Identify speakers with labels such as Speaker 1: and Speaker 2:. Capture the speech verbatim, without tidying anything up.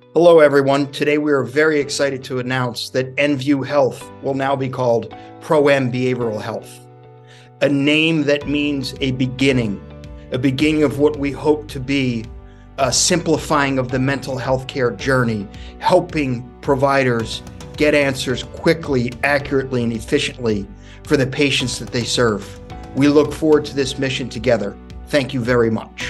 Speaker 1: Hello, everyone. Today, we are very excited to announce that nView Health will now be called Proem Behavioral Health, a name that means a beginning, a beginning of what we hope to be a simplifying of the mental health care journey, helping providers get answers quickly, accurately, and efficiently for the patients that they serve. We look forward to this mission together. Thank you very much.